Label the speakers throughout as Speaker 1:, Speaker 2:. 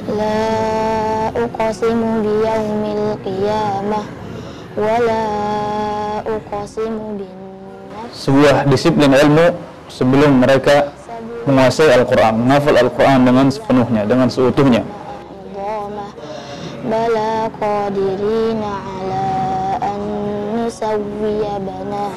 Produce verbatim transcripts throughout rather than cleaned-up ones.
Speaker 1: La uqsimu biyaumil qiyamah wa la uqsimu bin nafs.
Speaker 2: Sebuah disiplin ilmu sebelum mereka menguasai Al-Quran, menghafal Al-Quran dengan sepenuhnya, dengan seutuhnya.
Speaker 1: Bala qadirina ala an nusawwiya banana.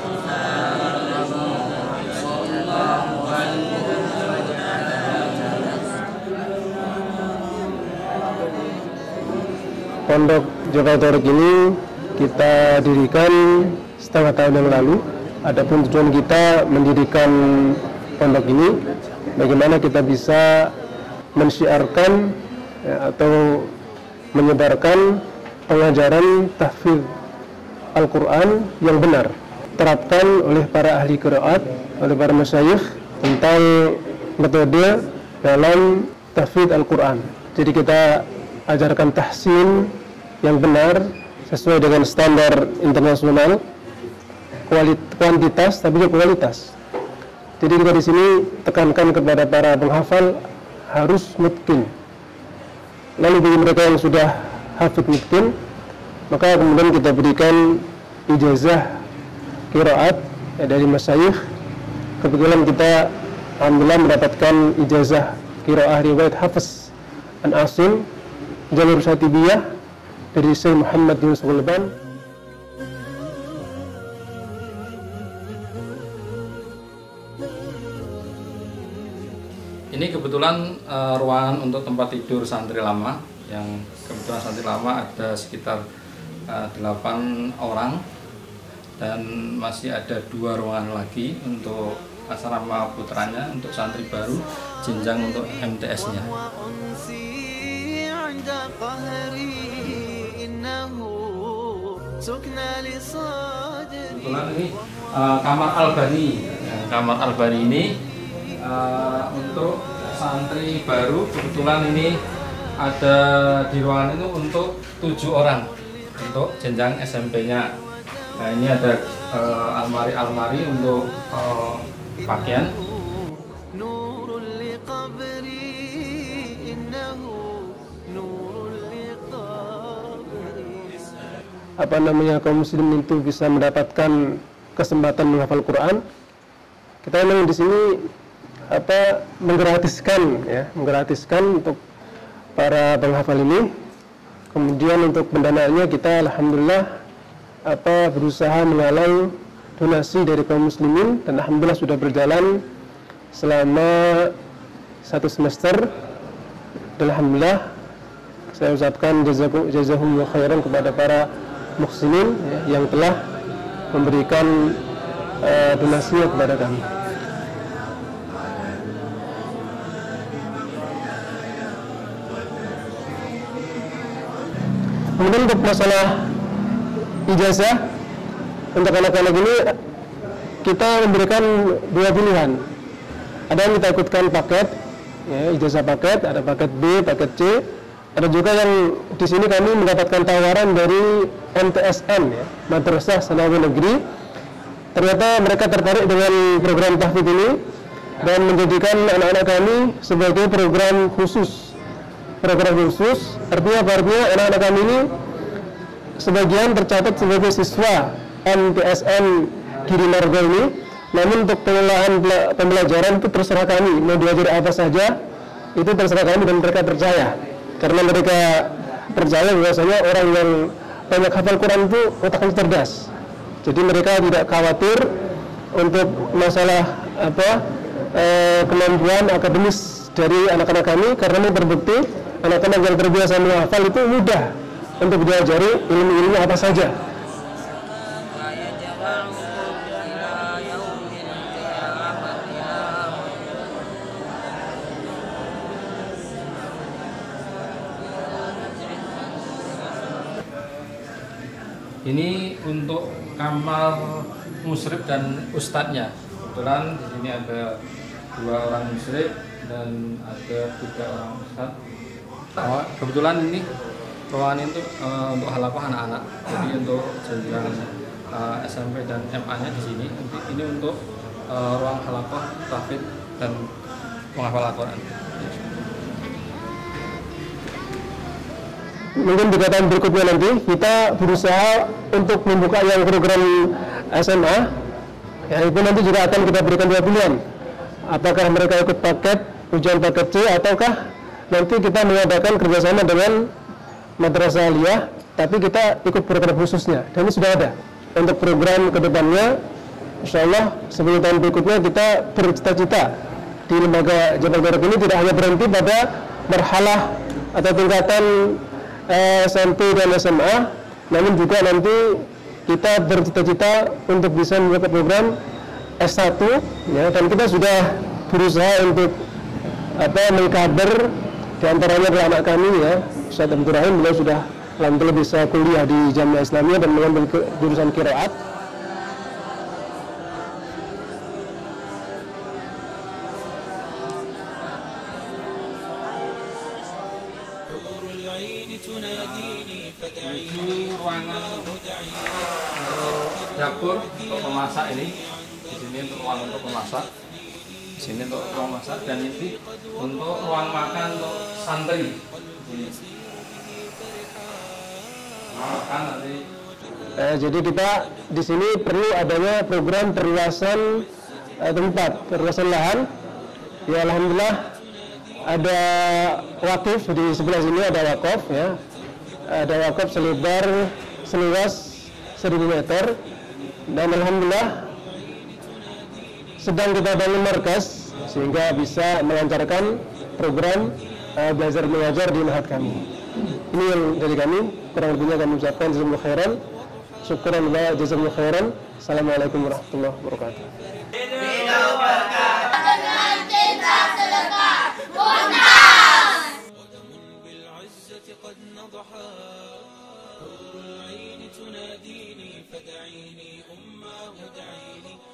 Speaker 3: Pondok Jabal Thoriq ini kita dirikan setengah tahun yang lalu. Adapun tujuan kita mendirikan pondok ini, bagaimana kita bisa mensyiarkan ya, atau menyebarkan pengajaran tahfidz Al-Quran yang benar, terapkan oleh para ahli qiraat, oleh para masyayikh tentang metode dalam tahfidz Al-Quran. Jadi kita ajarkan tahsin yang benar sesuai dengan standar internasional, kuantitas tapi juga kualitas. Jadi kita di sini tekankan kepada para penghafal harus mutqin. Lalu bagi mereka yang sudah hafid mutqin, maka kemudian kita berikan ijazah qiraat ya, dari masyayikh. Kebetulan kita alhamdulillah mendapatkan ijazah qiraah riwayat Hafiz an Asim jalur Syatibiyah dari Syekh Muhammad Yunus Ghulban.
Speaker 4: Ini kebetulan uh, ruangan untuk tempat tidur santri lama, yang kebetulan santri lama ada sekitar uh, delapan orang, dan masih ada dua ruangan lagi untuk asrama putranya, untuk santri baru, jenjang untuk M T S-nya. Kebetulan ini uh, kamar Al-Bani. Ya, kamar Al-Bani ini uh, untuk santri baru, kebetulan ini ada di ruangan itu untuk tujuh orang untuk jenjang S M P-nya. Nah, ini ada almari-almari uh, untuk uh, pakaian.
Speaker 3: Apa namanya kaum muslimin itu bisa mendapatkan kesempatan menghafal Quran. Kita memang di sini apa menggratiskan ya, menggratiskan untuk para penghafal ini. Kemudian untuk pendanaannya kita alhamdulillah apa berusaha menggalang donasi dari kaum muslimin, dan alhamdulillah sudah berjalan selama satu semester. Dan alhamdulillah saya ucapkan jazakumullah khairan kepada para muhsinin ya, yang telah memberikan uh, donasinya kepada kami. Kemudian untuk masalah ijazah untuk anak-anak ini kita memberikan dua pilihan. Ada yang kita ikutkan paket, ya, ijazah paket, ada paket B, paket C. Ada juga yang di sini kami mendapatkan tawaran dari M T S N, ya, Madrasah Sanawi Negeri. Ternyata mereka tertarik dengan program tahfidz ini dan menjadikan anak-anak kami sebagai program khusus. Program khusus artinya apa? Artinya anak-anak kami ini sebagian tercatat sebagai siswa M T S N Girimargo ini. Namun untuk pengelolaan pembelajaran itu terserah kami, mau diajari apa saja itu terserah kami, dan mereka percaya. Karena mereka percaya bahwasanya orang yang banyak hafal Quran itu otaknya cerdas. Jadi mereka tidak khawatir untuk masalah apa e, kemampuan akademis dari anak-anak kami, karena ini terbukti anak-anak yang terbiasa menghafal itu mudah untuk diajari ilmu-ilmu apa saja.
Speaker 4: Ini untuk kamar musyrif dan ustadznya. Kebetulan di sini ada dua orang musyrif dan ada tiga orang ustadz. Oh, kebetulan ini ruangan itu uh, untuk halaqah anak-anak. Jadi untuk jenjang uh, S M P dan M A-nya di sini. Ini untuk uh, ruang halaqah, tahfidz dan menghafal Al-Quran.
Speaker 3: mungkin di tahun berikutnya nanti kita berusaha untuk membuka yang program S M A. Ya, itu nanti juga akan kita berikan dua pilihan. Apakah mereka ikut paket ujian paket C, ataukah nanti kita mengadakan kerjasama dengan madrasah aliyah, tapi kita ikut program khususnya. Dan ini sudah ada untuk program kedepannya. Insya Allah sebelum tahun berikutnya kita bercita-cita di lembaga Jabal Barak ini tidak hanya berhenti pada marhalah atau tingkatan eh, S M P dan S M A, namun juga nanti kita bercita-cita untuk bisa membuat program S satu, ya, dan kita sudah berusaha untuk apa mengkader diantaranya adalah anak kami, ya, Ustaz Abdul Rahim. Beliau sudah alhamdulillah bisa kuliah di Jamiah Islamiyah dan mengambil jurusan qiraat.
Speaker 4: Ini ruangan dapur untuk memasak ini. Di sini untuk ruang untuk memasak. Di sini untuk ruang masak, dan ini untuk ruang makan untuk santri. Makan nanti.
Speaker 3: Eh, jadi kita di sini perlu adanya program perluasan eh, tempat, perluasan lahan. Ya, alhamdulillah ada wakif di sebelah sini, ada wakaf, ya. Ada wakaf selebar seluas seribu meter, dan alhamdulillah sedang kita bangun markas sehingga bisa melancarkan program uh, belajar mengajar di mahat kami. Ini yang dari kami, kurang lebihnya kami ucapkan jazakumullah khairan. Syukran wa jazakumullah khairan. Assalamualaikum warahmatullahi wabarakatuh.
Speaker 5: تناديني فدعيني أماه دعيني